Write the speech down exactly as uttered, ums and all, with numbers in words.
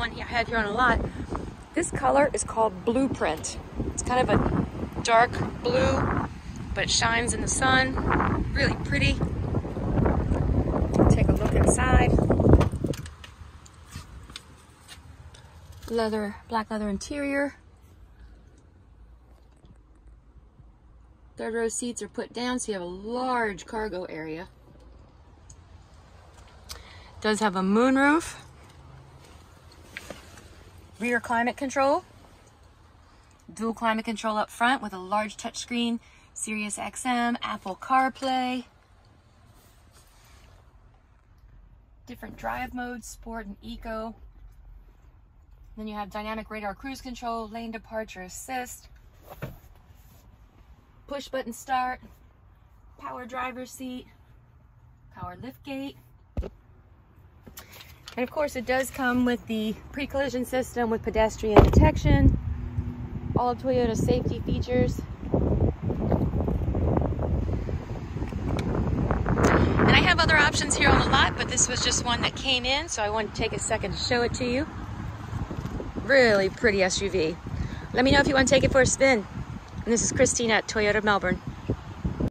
one I had here on a lot. This color is called Blueprint. It's kind of a dark blue, but it shines in the sun. Really pretty. Take a look inside. Leather, black leather interior. Third row seats are put down, so you have a large cargo area. Does have a moonroof. Rear climate control. Dual climate control up front with a large touchscreen, Sirius X M, Apple CarPlay. Different drive modes, sport and eco. Then you have dynamic radar cruise control, lane departure assist, push button start, power driver's seat, power lift gate. And of course it does come with the pre-collision system with pedestrian detection, all of Toyota's safety features. And I have other options here on the lot, but this was just one that came in, so I wanted to take a second to show it to you. Really pretty S U V. Let me know if you want to take it for a spin. And this is Christina at Toyota Melbourne.